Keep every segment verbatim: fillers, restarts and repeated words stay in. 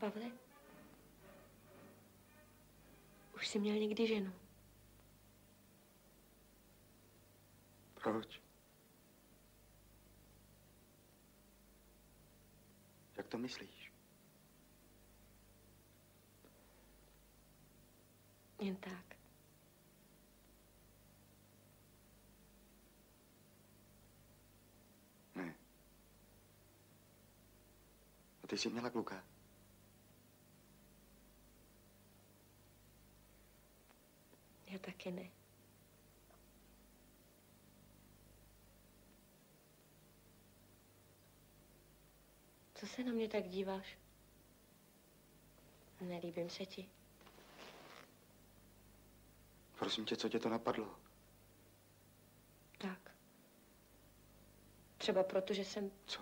Pavle, už jsi měl někdy ženu? Proč? Jak to myslíš? Jen tak. Ne. A ty jsi měla kluka? Já taky ne. Co se na mě tak díváš? Nelíbím se ti. Prosím tě, co tě to napadlo? Tak. Třeba proto, že jsem... Co?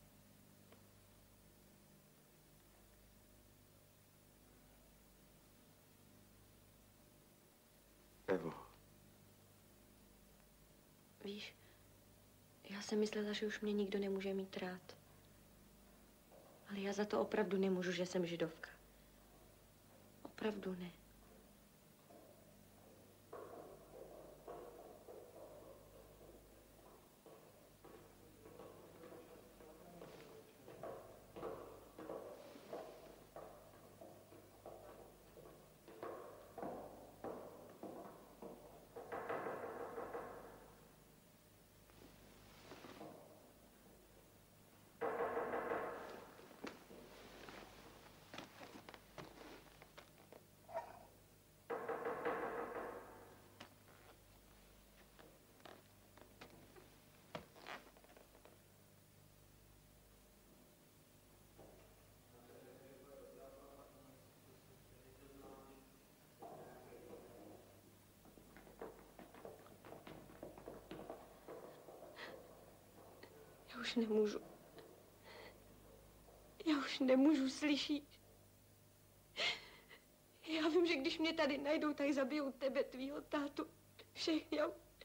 Evo. Víš, já jsem myslela, že už mě nikdo nemůže mít rád. Ale já za to opravdu nemůžu, že jsem židovka. Opravdu ne. Já už nemůžu. Já už nemůžu, slyšíš? Já vím, že když mě tady najdou, tak zabijou tebe, tvýho tátu, všechny.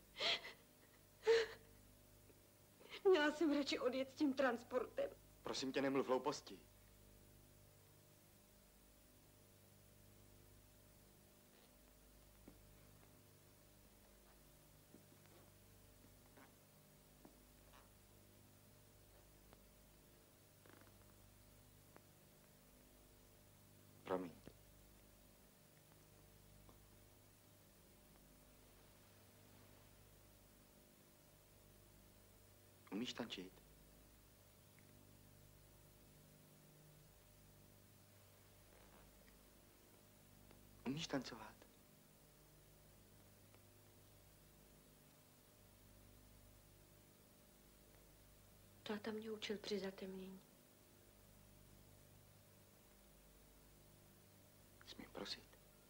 Měla jsem radši odjet s tím transportem. Prosím tě, nemluv hlouposti. Promiň. Umíš tančit? Umíš tancovat? Táta mě učil při zatemnění. Smím prosit?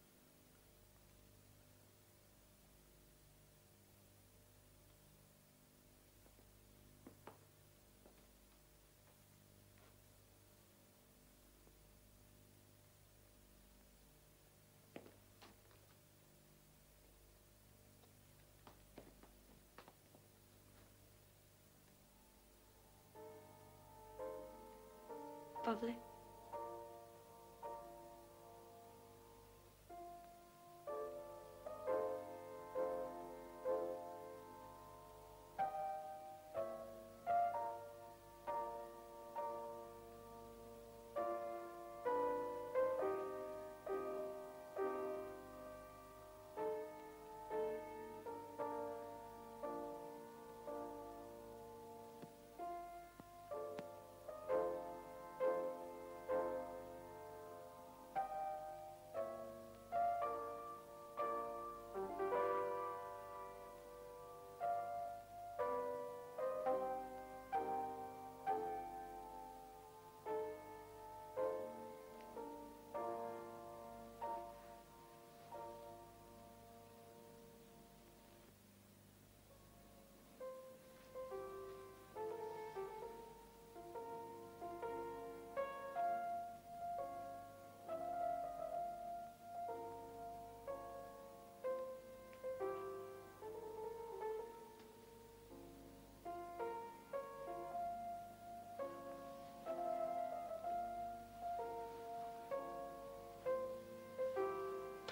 Pavle.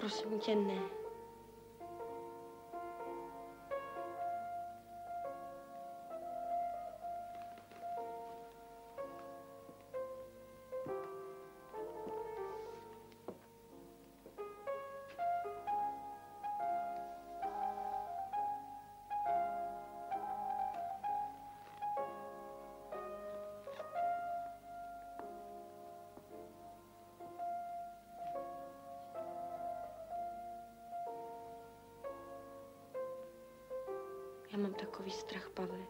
Prosím tě, ne. Já mám takový strach, Pavle.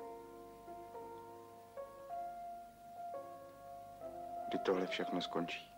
Kdy tohle všechno skončí?